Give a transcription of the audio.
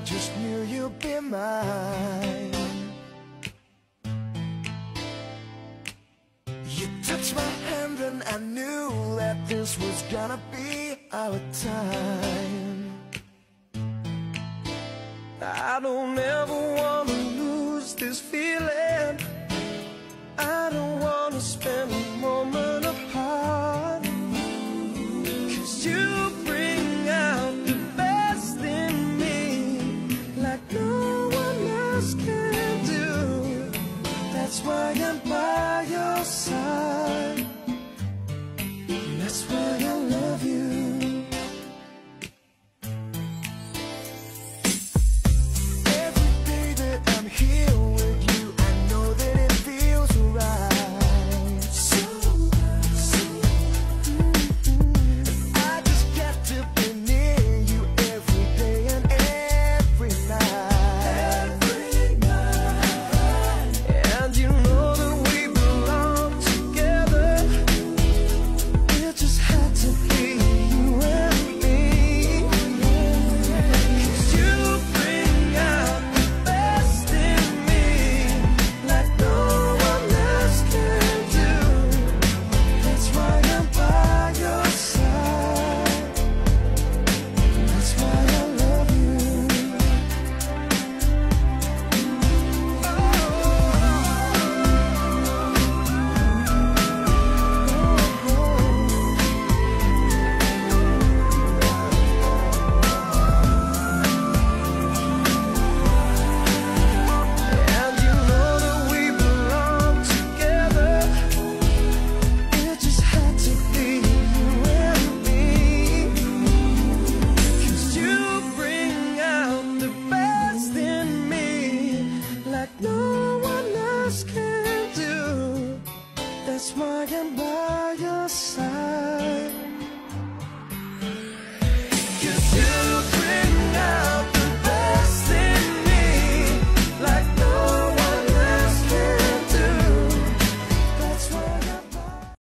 just knew you'd be mine. You touched my hand and I knew that this was gonna be our time. I don't ever wanna lose this feeling. I don't wanna spend